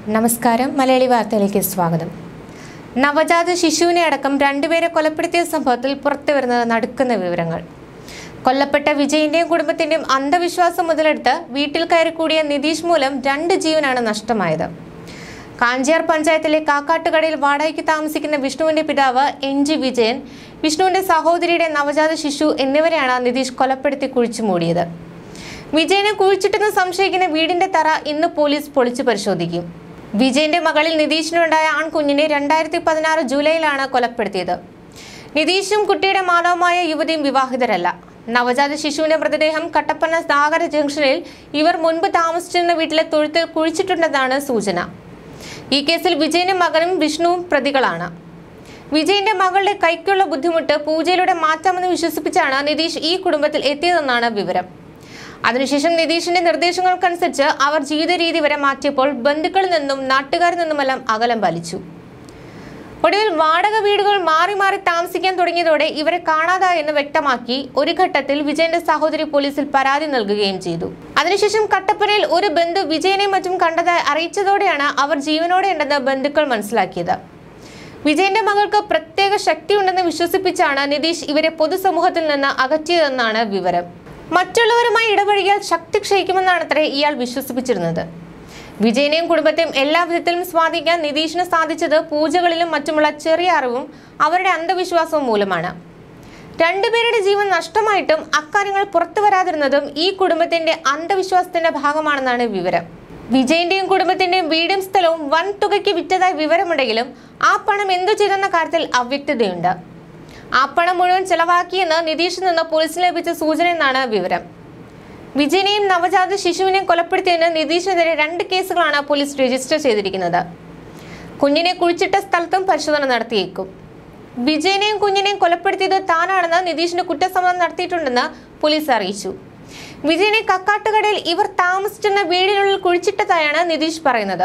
നമസ്കാരം മലയാളി വാർത്തയിലേക്ക് സ്വാഗതം. നവജാത ശിശുവിനെ അടക്കം രണ്ടുപേരെ കൊലപ്പെടുത്തിയ സംഭവത്തിൽ പുറത്തുവരുന്നത് നടുക്കുന്ന വിവരങ്ങൾ. കൊല്ലപ്പെട്ട വിജയിന്റെയും കുടുംബത്തിന്റെയും അന്ധവിശ്വാസം മുതലെടുത്ത് വീട്ടിൽ കയറിക്കൂടിയ നിതീഷ് മൂലം 2 ജീവനാണ് നഷ്ടമായത്. കാഞ്ചിയാർ പഞ്ചായത്തിലെ കാക്കാട്ടുകടയിൽ വാടകയ്ക്ക് താമസിക്കുന്ന വിഷ്ണുവിന്റെ പിതാവ് NG വിജയൻ, വിഷ്ണുവിന്റെ സഹോദരിയുടെ നവജാത ശിശു എന്നിവരെയാണ് നിതീഷ് കൊലപ്പെടുത്തി കുഴിച്ചു മൂടിയത്. വിജയനെ കുഴിച്ചിട്ടെന്ന് സംശയിക്കുന്ന വീടിന്റെ തറ ഇന്ന് പോലീസ് പൊളിച്ചു പരിശോധിക്കും. വിജയന്റെ മകളിൽ നിതീഷിനുണ്ടായ ആൺകുഞ്ഞിനെ 2016 ജൂലൈയിലാണ് കൊലപ്പെടുത്തിയത്. നിതീഷും കുട്ടിയുടെ മാതാവുമായ യുവതിയും വിവാഹിതരല്ല. നവജാത ശിശുവിന്റെ മൃതദേഹം കട്ടപ്പന സാഗര ജംഗ്ഷനിൽ ഇവർ മുൻപ് താമസിച്ചിരുന്ന വീട്ടിലെ തൊഴുത്തിൽ കുഴിച്ചിട്ടുണ്ടെന്നാണ് സൂചന. ഈ കേസിൽ വിജയന്റെ മകനും വിഷ്ണുവും പ്രതികളാണ്. വിജയന്റെ മകളുടെ കൈക്കുള്ള ബുദ്ധിമുട്ട് പൂജയിലൂടെ മാറ്റാമെന്ന് വിശ്വസിപ്പിച്ചാണ് നിതീഷ് ഈ കുടുംബത്തിൽ എത്തിയതെന്നാണ് വിവരം. അതിനുശേഷം നിതീഷിന്റെ നിർദ്ദേശങ്ങൾക്കനുസരിച്ച് അവർ ജീവിത രീതി വരെ മാറ്റിയപ്പോൾ ബന്ധുക്കളിൽ നിന്നും നാട്ടുകാരിൽ നിന്നുമെല്ലാം അകലം പാലിച്ചു. ഒടുവിൽ വാടക വീടുകൾ മാറി മാറി താമസിക്കാൻ തുടങ്ങിയതോടെ ഇവരെ കാണാതായെന്ന് വ്യക്തമാക്കി ഒരു ഘട്ടത്തിൽ വിജയന്റെ സഹോദരി പോലീസിൽ പരാതി നൽകുകയും ചെയ്തു. അതിനുശേഷം കട്ടപ്പനയിൽ ഒരു ബന്ധു വിജയനെയും മറ്റും കണ്ടതായി അറിയിച്ചതോടെയാണ് അവർ ജീവനോടെ ഉണ്ടെന്ന് ബന്ധുക്കൾ മനസ്സിലാക്കിയത്. വിജയന്റെ മകൾക്ക് പ്രത്യേക ശക്തിയുണ്ടെന്ന് വിശ്വസിപ്പിച്ചാണ് നിതീഷ് ഇവരെ പൊതുസമൂഹത്തിൽ നിന്ന് അകറ്റിയതെന്നാണ് വിവരം. മറ്റുള്ളവരുമായി ഇടപഴകിയാൽ ശക്തി ക്ഷയിക്കുമെന്നാണത്രേ ഇയാൾ വിശ്വസിപ്പിച്ചിരുന്നത്. വിജയനെയും കുടുംബത്തെയും എല്ലാ വിധത്തിലും സ്വാധീനിക്കാൻ നിതീഷിന് സാധിച്ചത് പൂജകളിലും മറ്റുമുള്ള ചെറിയ അറിവും അവരുടെ അന്ധവിശ്വാസവും മൂലമാണ്. 2 പേരുടെ ജീവൻ നഷ്ടമായിട്ടും അക്കാര്യങ്ങൾ പുറത്തു വരാതിരുന്നതും ഈ കുടുംബത്തിന്റെ അന്ധവിശ്വാസത്തിന്റെ ഭാഗമാണെന്നാണ് വിവരം. വിജയന്റെയും കുടുംബത്തിന്റെയും വീടും സ്ഥലവും വൻ തുകയ്ക്ക് വിറ്റതായി വിവരമുണ്ടെങ്കിലും ആ പണം എന്തു ചെയ്തെന്ന കാര്യത്തിൽ അവ്യക്തതയുണ്ട്. ആ പണം മുഴുവൻ ചെലവാക്കിയെന്ന് നിതീഷിൽ നിന്ന് പോലീസിന് ലഭിച്ച സൂചനയെന്നാണ് വിവരം. വിജയനെയും നവജാത ശിശുവിനെയും കൊലപ്പെടുത്തിയതിന് നിതീഷിനെതിരെ 2 കേസുകളാണ് പോലീസ് രജിസ്റ്റർ ചെയ്തിരിക്കുന്നത്. കുഞ്ഞിനെ കുഴിച്ചിട്ട സ്ഥലത്തും പരിശോധന നടത്തിയേക്കും. വിജയനെയും കുഞ്ഞിനെയും കൊലപ്പെടുത്തിയത് താനാണെന്ന് നിതീഷിന്റെ കുറ്റസമ്മതം നടത്തിയിട്ടുണ്ടെന്ന് പോലീസ് അറിയിച്ചു. വിജയനെ കക്കാട്ടുകടയിൽ ഇവർ താമസിച്ചിരുന്ന വീടിനുള്ളിൽ കുഴിച്ചിട്ടതായാണ് നിതീഷ് പറയുന്നത്.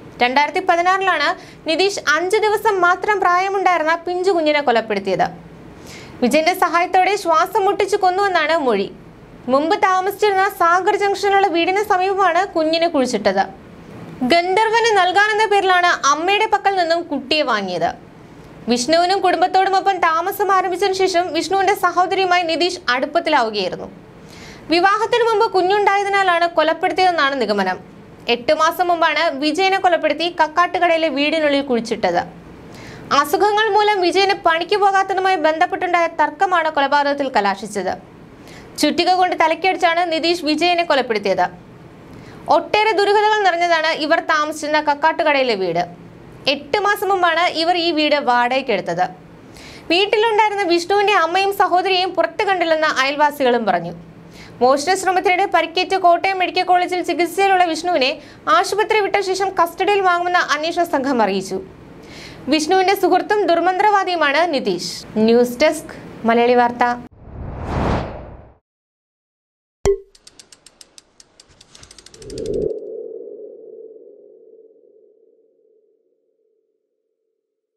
2016 നിതീഷ് 5 ദിവസം മാത്രം പ്രായമുണ്ടായിരുന്ന പിഞ്ചു കുഞ്ഞിനെ കൊലപ്പെടുത്തിയത്. വിജയന്റെ സഹായത്തോടെ ശ്വാസം മുട്ടിച്ചു കൊന്നുവെന്നാണ് മൊഴി. മുമ്പ് താമസിച്ചിരുന്ന സാഗർ ജംഗ്ഷനിലുള്ള വീടിന് സമീപമാണ് കുഞ്ഞിനെ കുഴിച്ചിട്ടത്. ഗന്ധർവന് നൽകാനെന്ന പേരിലാണ് അമ്മയുടെ പക്കൽ നിന്നും കുട്ടിയെ വാങ്ങിയത്. വിഷ്ണുവിനും കുടുംബത്തോടുമൊപ്പം താമസം ആരംഭിച്ചതിനു ശേഷം വിഷ്ണുവിന്റെ സഹോദരിയുമായി നിതീഷ് അടുപ്പത്തിലാവുകയായിരുന്നു. വിവാഹത്തിനു മുമ്പ് കുഞ്ഞുണ്ടായതിനാലാണ് കൊലപ്പെടുത്തിയതെന്നാണ് നിഗമനം. 8 മാസം മുമ്പാണ് വിജയനെ കൊലപ്പെടുത്തി കക്കാട്ടുകടയിലെ വീടിനുള്ളിൽ കുഴിച്ചിട്ടത്. അസുഖങ്ങൾ മൂലം വിജയന് പണിക്ക് പോകാത്തതുമായി ബന്ധപ്പെട്ടുണ്ടായ തർക്കമാണ് കൊലപാതകത്തിൽ കലാശിച്ചത്. ചുറ്റിക കൊണ്ട് തലക്കടിച്ചാണ് നിതീഷ് വിജയനെ കൊലപ്പെടുത്തിയത്. ഒട്ടേറെ ദുരൂഹതകൾ നിറഞ്ഞതാണ് ഇവർ താമസിച്ചിരുന്ന കക്കാട്ടുകടയിലെ വീട്. 8 മാസം മുമ്പാണ് ഇവർ ഈ വീട് വാടകയ്ക്കെടുത്തത്. വീട്ടിലുണ്ടായിരുന്ന വിഷ്ണുവിന്റെ അമ്മയും സഹോദരിയെയും പുറത്തു കണ്ടില്ലെന്ന് അയൽവാസികളും പറഞ്ഞു. മോഷണ ശ്രമത്തിനിടെ പരിക്കേറ്റ കോട്ടയം മെഡിക്കൽ കോളേജിൽ ചികിത്സയിലുള്ള വിഷ്ണുവിനെ ആശുപത്രി വിട്ട ശേഷം കസ്റ്റഡിയിൽ വാങ്ങുമെന്ന് അന്വേഷണ സംഘം അറിയിച്ചു. വിഷ്ണുവിന്റെ സുഹൃത്തും ദുർമന്ത്രവാദിയുമാണ് നിതീഷ്. ന്യൂസ് ഡെസ്ക് മലയാളി വാർത്ത.